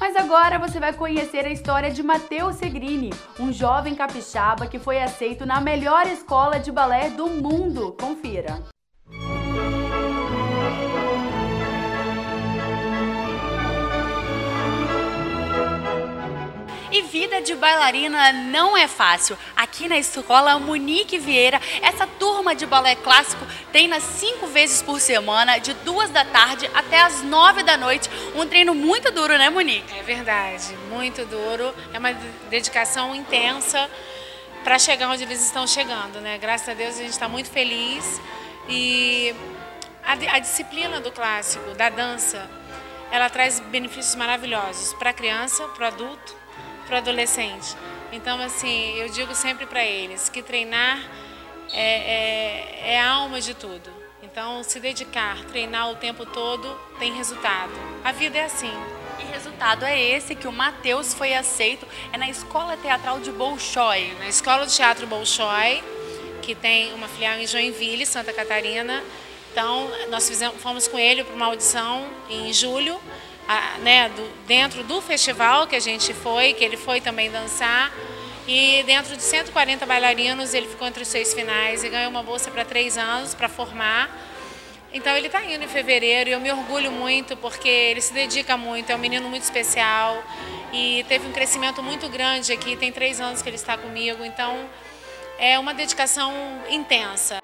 Mas agora você vai conhecer a história de Matheus Segrini, um jovem capixaba que foi aceito na melhor escola de balé do mundo. Confira! E vida de bailarina não é fácil. Aqui na escola Monique Vieira, essa turma de balé clássico treina 5 vezes por semana, de 2 da tarde até as 9 da noite. Um treino muito duro, né, Monique? É verdade, muito duro. É uma dedicação intensa para chegar onde eles estão chegando, né? Graças a Deus a gente está muito feliz. E a disciplina do clássico, da dança, ela traz benefícios maravilhosos para a criança, para o adulto, para o adolescente. Então, assim, eu digo sempre para eles que treinar é a alma de tudo. Então, se dedicar, treinar o tempo todo, tem resultado. A vida é assim. E resultado é esse, que o Matheus foi aceito, é na Escola Teatral de Bolshoi. Na Escola de Teatro Bolshoi, que tem uma filial em Joinville, Santa Catarina. Então, nós fomos com ele para uma audição em julho, dentro do festival que a gente foi, que ele foi também dançar, e dentro de 140 bailarinos ele ficou entre os 6 finais e ganhou uma bolsa para 3 anos para formar. Então ele está indo em fevereiro e eu me orgulho muito porque ele se dedica muito, é um menino muito especial e teve um crescimento muito grande aqui, tem 3 anos que ele está comigo, então é uma dedicação intensa.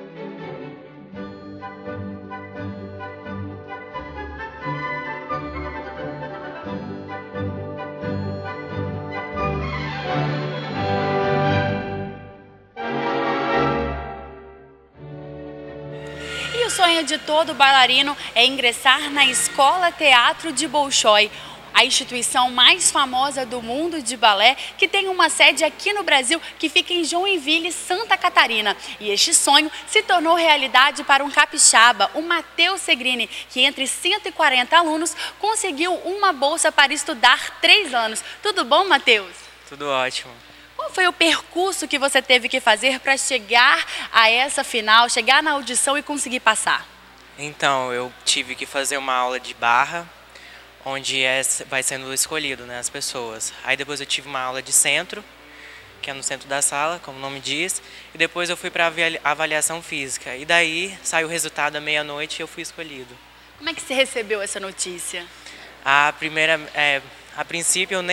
O sonho de todo bailarino é ingressar na Escola Teatro de Bolshoi, a instituição mais famosa do mundo de balé, que tem uma sede aqui no Brasil, que fica em Joinville, Santa Catarina. E este sonho se tornou realidade para um capixaba, o Matheus Segrini, que entre 140 alunos conseguiu uma bolsa para estudar 3 anos. Tudo bom, Matheus? Tudo ótimo. Qual foi o percurso que você teve que fazer para chegar a essa final, chegar na audição e conseguir passar? Então, eu tive que fazer uma aula de barra, onde vai sendo escolhido, né, as pessoas. Aí depois eu tive uma aula de centro, que é no centro da sala, como o nome diz, e depois eu fui para a avaliação física. E daí saiu o resultado à meia-noite e eu fui escolhido. Como é que você recebeu essa notícia? A princípio eu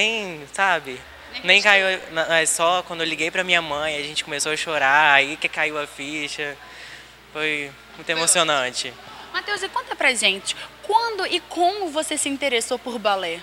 nem caiu, só quando eu liguei para minha mãe, a gente começou a chorar, aí que caiu a ficha. Foi muito emocionante. Matheus, e conta pra gente, quando e como você se interessou por balé?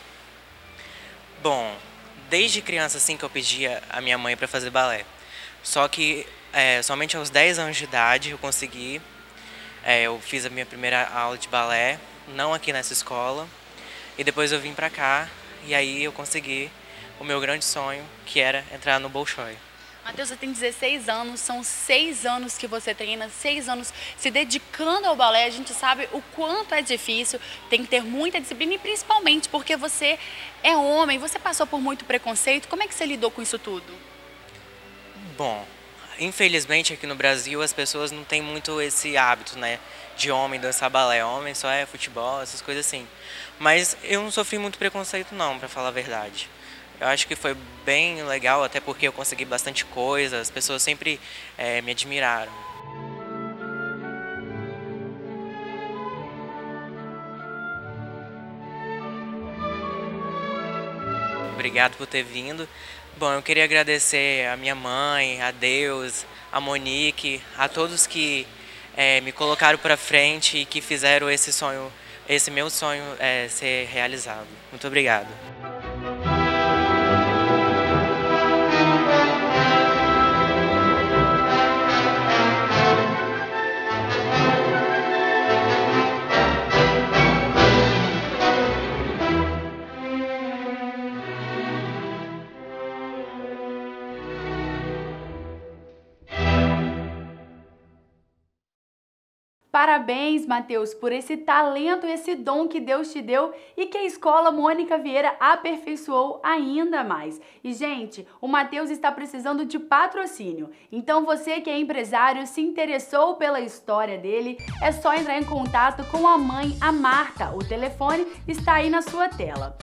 Bom, desde criança assim que eu pedia a minha mãe para fazer balé. Só que somente aos 10 anos de idade eu consegui. Eu fiz a minha primeira aula de balé, não aqui nessa escola. E depois eu vim para cá e aí eu consegui o meu grande sonho, que era entrar no Bolshoi. Matheus, você tem 16 anos, são 6 anos que você treina, 6 anos se dedicando ao balé. A gente sabe o quanto é difícil, tem que ter muita disciplina e principalmente porque você é homem, você passou por muito preconceito. Como é que você lidou com isso tudo? Bom, infelizmente aqui no Brasil as pessoas não têm muito esse hábito, né, de homem dançar balé. Homem só é futebol, essas coisas assim. Mas eu não sofri muito preconceito não, para falar a verdade. Eu acho que foi bem legal, até porque eu consegui bastante coisa, as pessoas sempre me admiraram. Obrigado por ter vindo. Bom, eu queria agradecer a minha mãe, a Deus, a Monique, a todos que me colocaram para frente e que fizeram esse meu sonho ser realizado. Muito obrigado. Parabéns, Matheus, por esse talento, esse dom que Deus te deu e que a Escola Mônica Vieira aperfeiçoou ainda mais. E, gente, o Matheus está precisando de patrocínio. Então, você que é empresário, se interessou pela história dele, é só entrar em contato com a mãe, a Marta. O telefone está aí na sua tela.